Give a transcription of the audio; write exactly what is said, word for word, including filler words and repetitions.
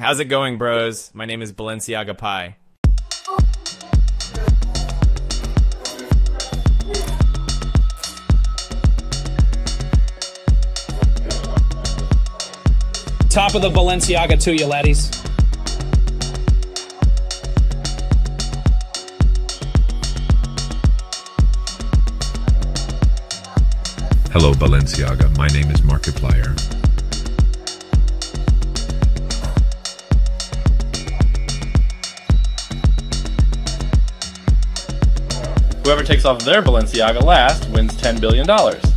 How's it going, bros? My name is Balenciaga Pie. Top of the Balenciaga to you, laddies. Hello, Balenciaga. My name is Markiplier. Whoever takes off their Balenciaga last wins ten billion dollars.